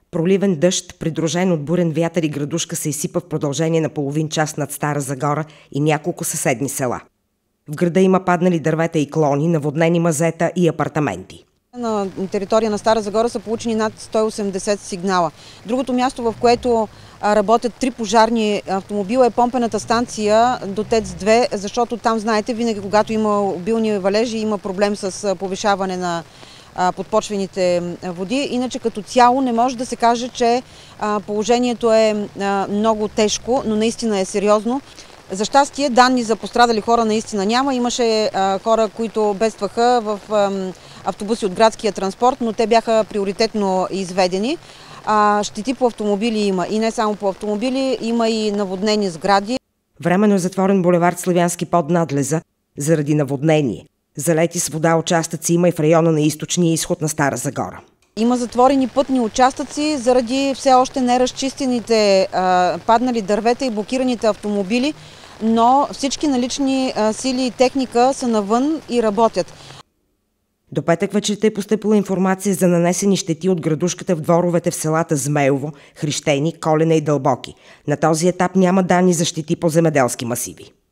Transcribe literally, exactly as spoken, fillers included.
Проливен дъжд, придружен от бурен вятър и градушка, се изсипа в продължение на половин час над Стара Загора и няколко съседни села. В града има паднали дървета и клони, наводнени мазета и апартаменти. На територия на Стара Загора са получени над сто и осемдесет сигнала. Другото място, в което работят три пожарни автомобила, е помпената станция до ТЕЦ две, защото там, знаете, винаги когато има обилни валежи, има проблем с повишаване на подпочвените води. Иначе като цяло не може да се каже, че положението е много тежко, но наистина е сериозно. За щастие, данни за пострадали хора наистина няма. Имаше хора, които бедстваха в автобуси от градския транспорт, но те бяха приоритетно изведени. Щети по автомобили има. И не само по автомобили, има и наводнени сгради. Временно е затворен булевард Славянски под надлеза заради наводнение. Залети с вода участъци има и в района на източния изход на Стара Загора. Има затворени пътни участъци заради все още неразчистените а, паднали дървета и блокираните автомобили, но всички налични а, сили и техника са навън и работят. До петък вечерта е постъпила информация за нанесени щети от градушката в дворовете в селата Змеево, Хрищени, Колена и Дълбоки. На този етап няма данни за щети по земеделски масиви.